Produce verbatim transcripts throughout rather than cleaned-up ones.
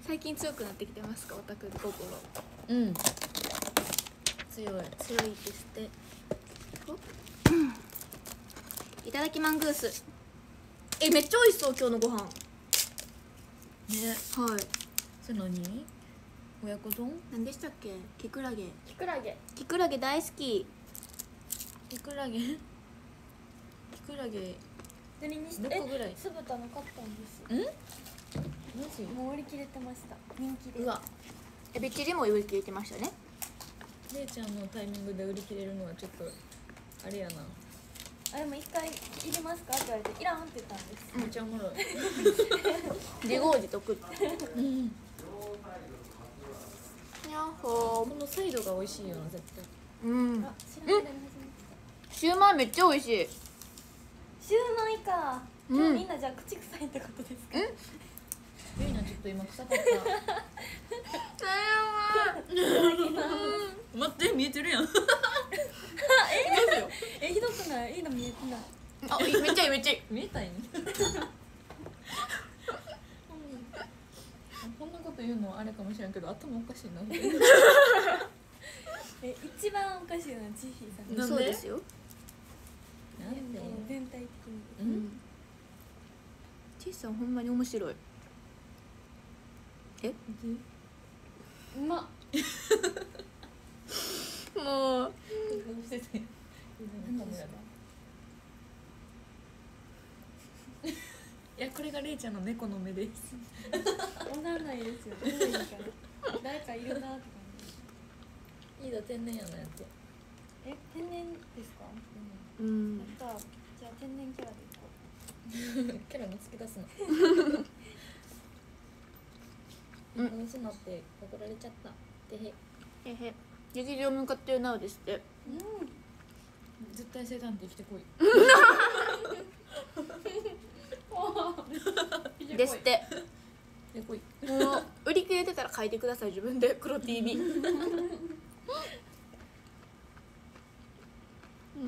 最近強くなってきてますか、オタク心。 うん、強い強いですって。いただきマングース。え、めっちゃ美味しそう、今日のご飯。 ね。 はい。 それ何？親子丼？ 何でしたっけ？キクラゲ。 キクラゲ。 キクラゲ大好き。 キクラゲキクラゲどれにしてろっこぐらい。 酢豚の買ったんです。 ん？マジ？ もう売り切れてました。人気で。 うわ、エビチリも売り切れてましたね。 姉ちゃんのタイミングで売り切れるのはちょっとあれやな。 あ、でも一回いりますかって言われていらんって言ったんです。 めっちゃおもろい。 自業自得。 うん。 やっほこのサイドが美味しいよな絶対。 ー。うん。 あ、知らない間に始めてシューマイめっちゃ美味しい。 た。シューマイか。 うん今日みんなじゃあ口臭いってことですか？ ゆいなちょっと今臭かった。待って見えてるやん。 え、ひどくない？いいの見えてない。 あ、めっちゃいいめっちゃいい。 見えたいね。こんなこと言うのはあれかもしれんけど頭おかしいな。 え、一番おかしいのはジヒーさん。 なんでそうですよ。 なんで？ 全体的に。 うん。 ちいさんほんまに面白い。え？ うまっ。 もう。 してて。 何ですか？ いやこれがれいちゃんの猫の目です。 わかんないですよ。どういうから。誰かいるなって感じ。 いいだ天然やなやつ。 え、天然ですか？ うんやった。じゃあ天然キャラでいこキャラ見つけ出すの。 うんうん、そうなって怒られちゃった。でへ。 へへ。劇場向かってるなおですって。 う。うん。 絶対生誕って生きてこい。 ですって。 でこい。 もう売り切れてたら書いてください、自分で。黒 ティービー。うんうん。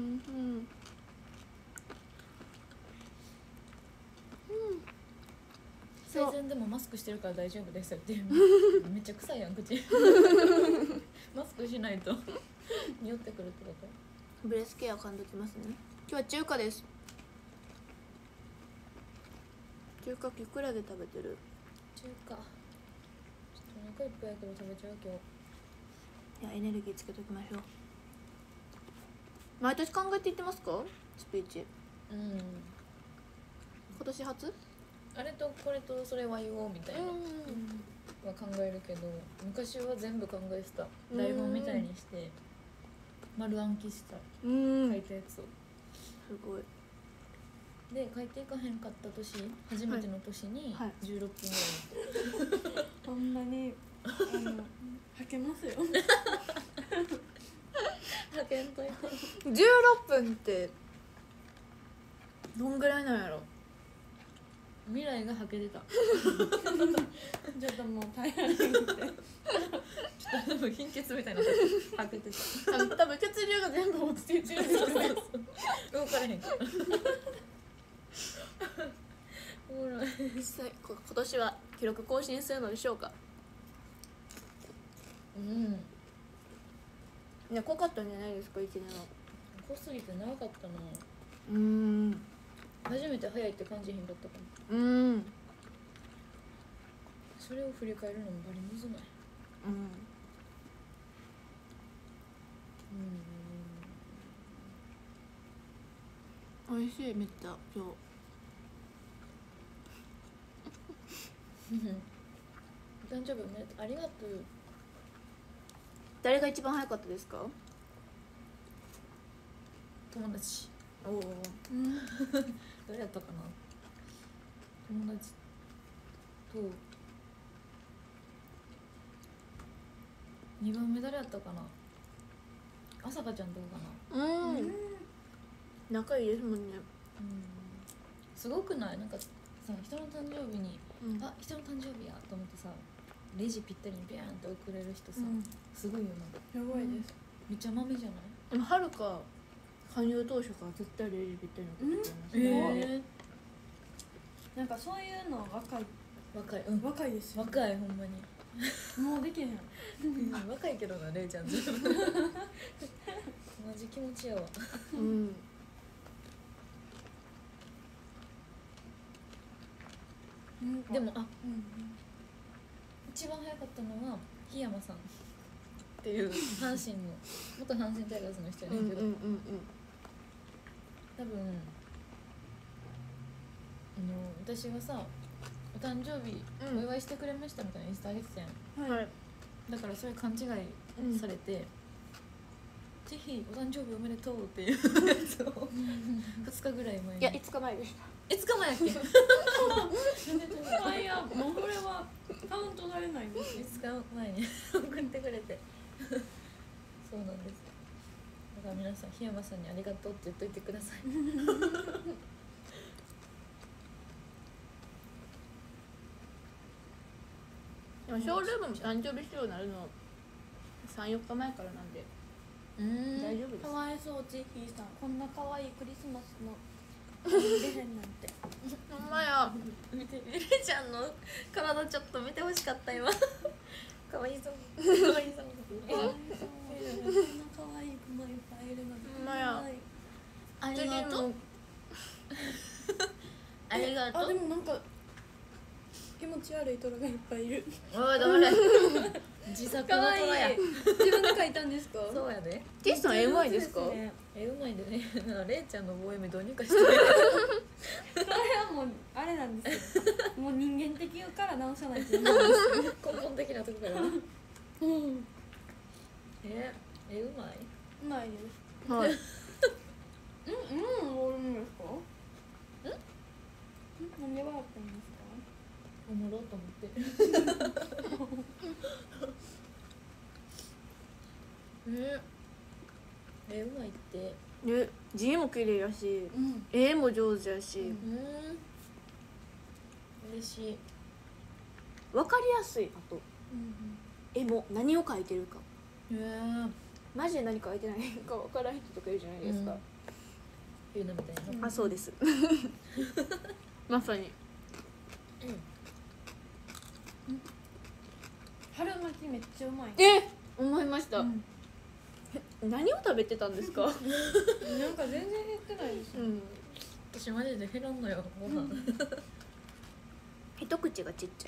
生前でもマスクしてるから大丈夫ですよっていう。めっちゃ臭いやん口。マスクしないと匂ってくるってこと。 ブレスケア噛んどきますね。今日は中華です。中華キクラゲ食べてる。 中華。ちょっとお腹いっぱいやけど食べちゃう今日。 いや、エネルギーつけときましょう。毎年考えていってますか、スピーチ。 うん。 今年初？ あれとこれとそれは言おうみたいなは考えるけど、昔は全部考えてた。台本みたいにして丸暗記したうん。 書いたやつを。 すごい。 で書いていかへんかった年、初めての年にはいじゅうろっぷんぐらい。 ほんまにあの吐けますよ。 派遣といてじゅうろっぷんってどんぐらいなんやろ。 未来がはけてた。 ちょっともう耐えられなくて。 ちょっと多分貧血みたいなはけてた。 あの多分血流が全部落ちて中そうそうそう動かれへんからおもろい。 実際こ今年は記録更新するのでしょうか。 うんいや、濃かったんじゃないですか、いちねんは。 濃すぎて長かったな。 うーん。 初めて早いって感じへんかったかも。 うーん。 それを振り返るのもバリむずない。 うん。美味しい、めっちゃ今日。 誕生日おめでとう。ありがとう。 誰が一番早かったですか？ 友達。 おお。 誰やったかな。友達とにばんめ誰やったかな。朝香ちゃんどうかな。 うん。仲いいですもんね。 うんすごくない？なんかさ、人の誕生日に、 うん、 あ、人の誕生日やと思ってさ、レジぴったりにビャーンって送れる人さ、 うん、 すごいよな。 すごいです。 めっちゃ豆じゃない？ でもはるか加入当初から絶対レジぴったりのこと言ってますね。 えなんかそういうの若い若い、うん、 若いですよ若いほんまにもうできへん若いけどなレイちゃんずっと同じ気持ちやわ。 うんでもあうん一番早かったのは檜山さんっていう阪神の元阪神タイガースの人やねんけど、 うんうんうん多分あの私がさお誕生日うんお祝いしてくれましたみたいなインスタ上げてたやん。 うんはいだからそれ勘違いされて、ぜひお誕生日おめでとうっていうやつをふつかぐらい前にいやいつか前でしたいつか前やっけあいやもうこれはカウントされないんですよいつか前に送ってくれてそうなんです。だから皆さん檜山さんにありがとうって言っといてください。 でもショールームも誕生日仕様になるのさん、よっかまえからなんでうん大丈夫ですかわいそうジェヒーさんこんな可愛いクリスマスの出へんなんてほんまや見てレイちゃんの体ちょっと見てほしかった今かわいそうかわいそうかわいそうこんな可愛い子もいっぱいいるのにほんまやあり次がとうもありがとあでう。 もなんか気持ち悪い虎がいっぱいいるおい黙れ自作の可愛い虎や。 自分で描いたんですかそうやで。 ティスさん絵うまいですかえうまいでね。レイちゃんの棒読みどうにかしてそれはもうあれなんですよもう人間的から直さないといけないんですよ根本的なとこから。 うんええうまい。 うまいですはいうんうんおるんですかんなんで笑ったんですかおもろと思って。ええうまいって。 で字も綺麗やしうん絵も上手やし、 うんうん嬉しい。 分かりやすい。あとうん絵も何を描いてるかええマジで何描いてないか分からん人とかいるじゃないですか、 うんゆうなみたいな。 あそうですまさに春巻きめっちゃうまいえ思いました、 うん何を食べてたんですかなんか全然減ってないですようん私マジで減らんのよご飯。 一口がちっちゃい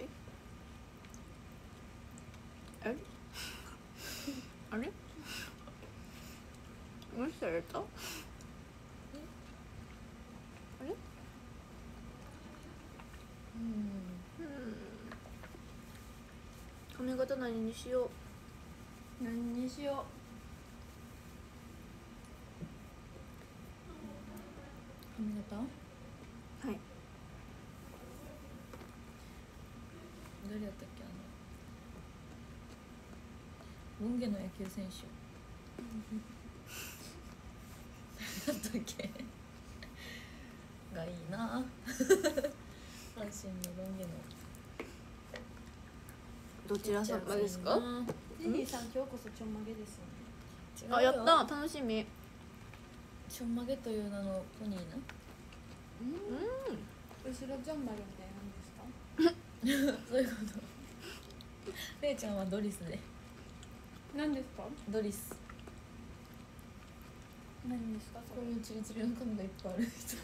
あれあれ無視されたあれうん髪型何にしよ何にしよ髪型？ うはい誰やったっけあのロン毛の野球選手。誰だったっけ？がいいな。阪神のロン毛の。 どちら様ですかうジェニーさん今日こそちょんまげですよねあやった楽しみちょんまげという名のポニーな。 うんう後ろジョンマルみたいなんですかそういうこと。れいちゃんはドリスで。 何ですかドリス。 何ですかそれこういうチリチリの髪がいっぱいある人。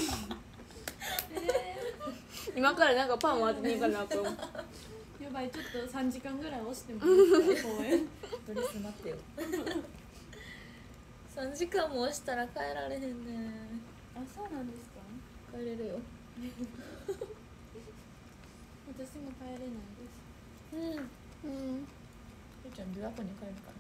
えん今からなんかパンを当てに行かなあかんー、やばいちょっとさんじかんぐらい押してもいいですか公演ドリス待ってよ。さんじかんも押したら帰られへんね。 あそうなんですか帰れるよ。 私も帰れないですうん。れいうんちゃん琵琶湖に帰るから。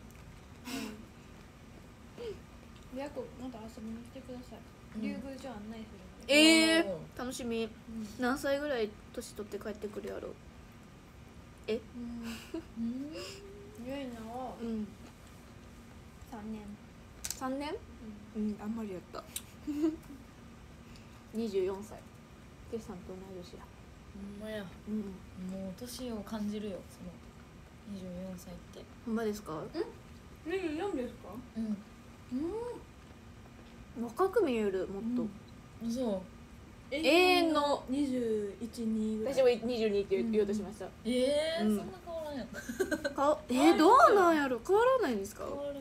琵琶湖また遊びに来てください、 うん竜宮城案内するので、 えーおー、 楽しみ何歳ぐらい年取って帰ってくるやろえうんうん。 ゆいなはうんさんねん、 さんねんうんあんまりやったにじゅうよんさいテスさんと同い年やほんまや。 うんもう年を感じるよ。そのにじゅうよんさいって。 ほんまですかにじゅうよんですかうん。 うん若く見えるもっと、 そ永遠のにじゅういち、にぐらい。 私もにじゅうにって言おうとしました、 えー、 うんそんな変わらんやん。 かえー、どうなんやろ変わらないんですか？ 変わる？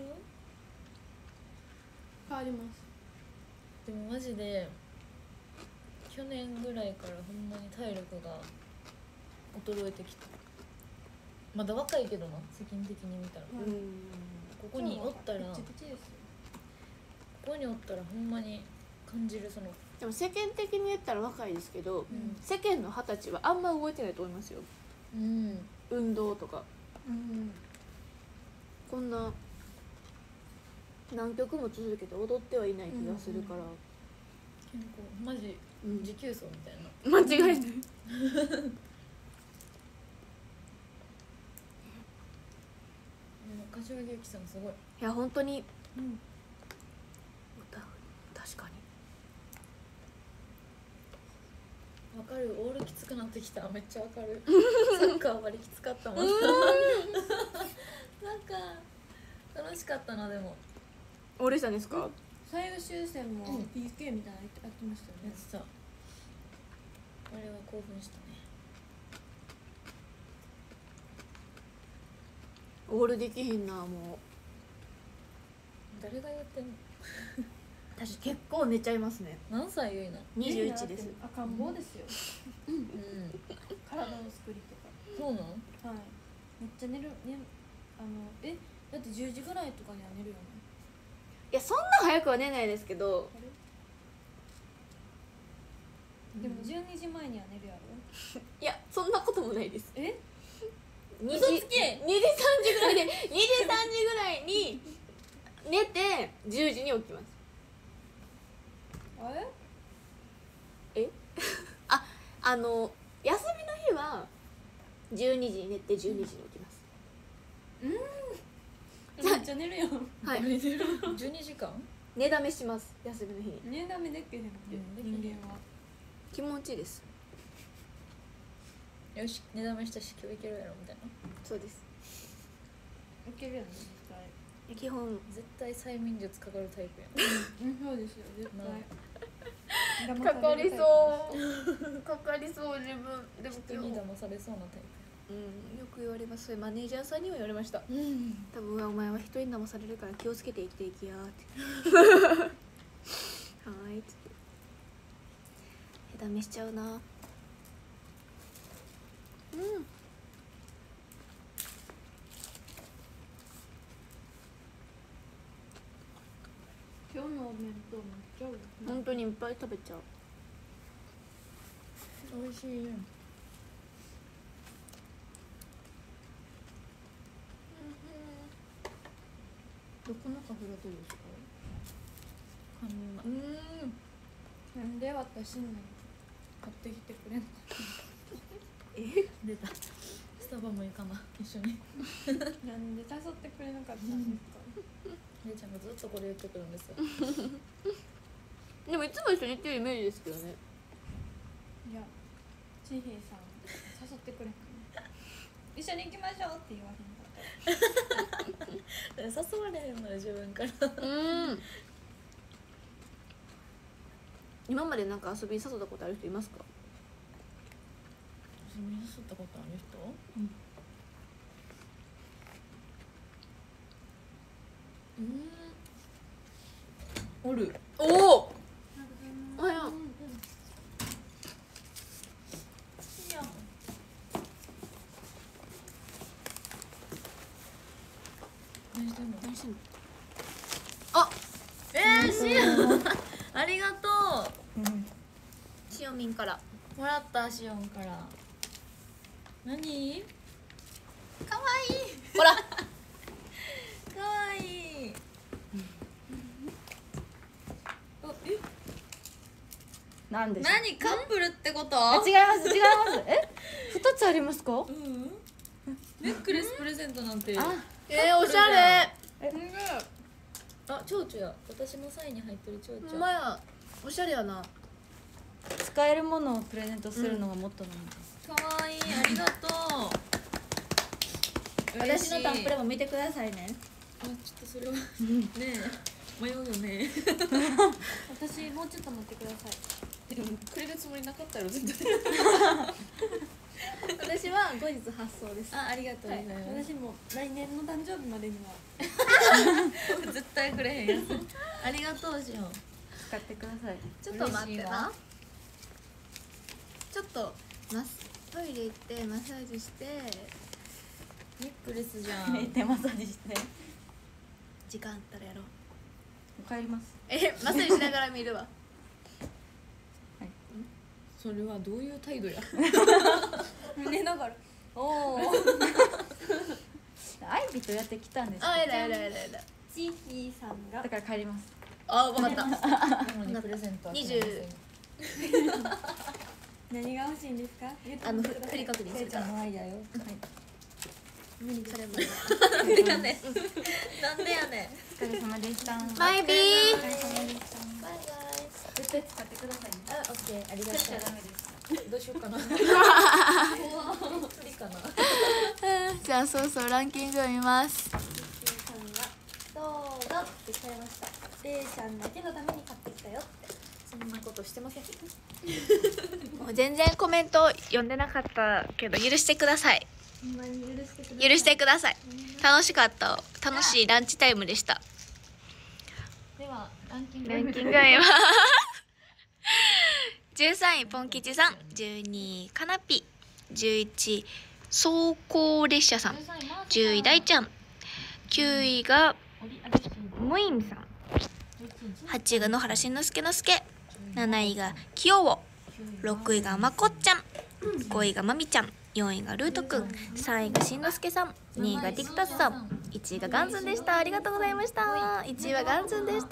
変わります。 でもマジで去年ぐらいからほんまに体力が衰えてきた。まだ若いけどな、世間的に見たら。 うんうんここにおったらピこチピチですよ。 こにおったらほんまに感じるその、 でも世間的に言ったら若いですけど、 うん世間の二十歳はあんま動いてないと思いますよ。 うん、 運動とかうん。 こんな何曲も続けて踊ってはいない気がするから、 健康マジうん持久走みたいな。 間違いない。 でも柏木由紀さんすごい。 いや本当にうん。 歌確かにわかる、オールきつくなってきた。めっちゃわかる。サッカーあまりきつかったもん。なんか楽しかったな。でもオールしたんですか？ 最終終戦もうんピーケー みたいなのやってましたよね。 やってた。あれは興奮したね。 オールできひんなもう。 誰が言ってんの？ 私結構寝ちゃいますね。 何歳ゆいな？ にじゅういちです。 赤ん坊ですよ。 うん体の作りとか。 そうなん？ はい。めっちゃ寝るね。あのえだってじゅうじぐらいとかには寝るよね。 いやそんな早くは寝ないですけど、 あれ？でもじゅうにじまえには寝るやろ。 いやそんなこともないです。 え？ にじ嘘つけにじさんじぐらいでにじさんじぐらいに寝てじゅうじに起きます。 あれ？ えああの休みの日はじゅうにじに寝てじゅうにじに起きます。 めっちゃ寝るやん。 はい寝てる。じゅうにじかん？ 寝だめします休みの日に。 寝だめでけへんってうん人間は。 気持ちいいです。 よし、寝だめしたし今日いけるやろみたいな。 そうです。 いけるやん絶対。 基本絶対催眠術かかるタイプやん。 うんそうですよ絶な対。 かかりそうかかりそう自分でも人に騙されそうなタイうんよく言われます。それマネージャーさんにも言われました。 プやん。うん。 多分お前は人に騙されるから気をつけて生きていきやーってはーいっつってへだめしちゃうな。うん今日のお弁当めっちゃ美味しい。 本当にいっぱい食べちゃう。 美味しいやん。 どこのカフェラテですか？ こんなうーんなんで私に買ってきてくれんの？ 出た。スタバも行かな一緒に。 なんで誘ってくれなかったんですか？ 姉ちゃんがずっとこれ言ってくるんですよ。 でもいつも一緒に行ってるイメージですけどね。 いや、ちひさん誘ってくれんかな。一緒に行きましょうって言わへんかった。 誘われへんのよ自分から。 うん今までなんか遊びに誘ったことある人いますか？ 遊びに誘ったことある人？うん。おる。 おおおはよう。 いやん。何してんの？ 何してんの？ えー、しおん。ありがとしおみんからう。もらったしおんから。何？かわいい。 ほらかわいい。あ、え、 なんでしょう。 何カップルってこと？ 違います違います。え二つありますか？ うん。ネックレスプレゼントなんて。 あえー、おしゃれ。 あ、蝶々や。私のサインに入ってる蝶ほん 々。 まやおしゃれやな。 使えるものをプレゼントするのがモットーなので、 かわいい。ありがとう。 私のタンプレも。 も見てくださいね。 あ、ちょっとそれは。ねえ。迷うよね。 私もうちょっと待ってください。 でもくれるつもりなかったよ絶対。 私は後日発送です。 あ、ありがとうございます。 私も来年の誕生日までには絶対くれへんやつ。ありがとうしよう。 使ってください。 ちょっと待って嬉しいわな。ちょっとマストイレ行ってマッサージしてネックレスじゃん。 手マッサージして時間あったらやろう。 帰ります。 え、マッサージしながら見るわ。 それはどういう態度や。 寝ながらおおアイビとやってきたんですよあ、やだやだやだやだ。 チーヒーさんがだから帰ります。 あ、わかった。 なのにプレゼントは二十何が欲しいんですか？言ってあのください振り確認するから。 の愛だよ。 それもなんでやねん。なんでやねん。 お疲れ様でした。 バイビー。 バイバイ。 絶対使ってくださいね。 あ、オッケー、ありがと使っちゃダう。 メです。 どうしようかな。無理かな。 じゃあそうそうランキングを見ます。 チーヒーさんがどうぞってくれました。レイちゃんだけのために買ってきたよってそんなことしてません。 もう全然コメント読んでなかったけど許してください。 ほんまに許してください。 許してください。楽しかった楽しいランチタイムでした。 ではランキング。 ランキングを見ます。じゅうさんいポン吉さん、じゅうにいかなぴ、じゅういちい走行列車さん、じゅうい大ちゃん、きゅういがムインさん、はちいが野原しんのすけのすけ、なないがきよお、ろくいがまこっちゃん、ごいがまみちゃん、よんいがルートくん、さんいがしんのすけさん、にいがディクタスさん、いちいがガンズンでした。ありがとうございました。いちいはガンズンでした。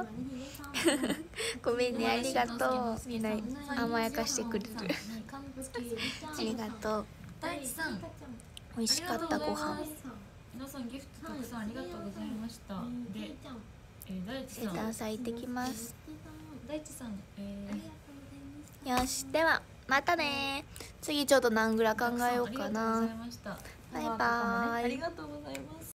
ごめんね、ありがとう。みんな甘やかしてくれる。ありがとう。 大地さん、 美味しかったご飯。 皆さんギフトたくさんありがとうございました。で、えー、大地生さん、 誕祭行ってきます。 大地さん、えー、 よし、ではまたね。次ちょっと何グラ考えようかな。 ありがとうございました。 バイバーイ。 ありがとうございます。